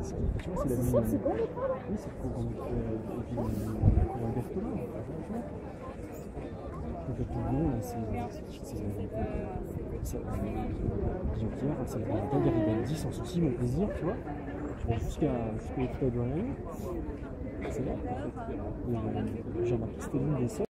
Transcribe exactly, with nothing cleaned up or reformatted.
ce qui, tu vois, c'est la ligne. Ça, c'est bon, le temps, là. Oui, c'est le courant de courant Berthelin. Le papillon, là, c'est. C'est. Guillotière, c'est la taille Garibaldi, sans souci, mon plaisir, tu vois. Tu vas jusqu'à jusqu'à l'état de la nuit. C'est là, en fait. J'ai remarqué que c'était l'une des seules.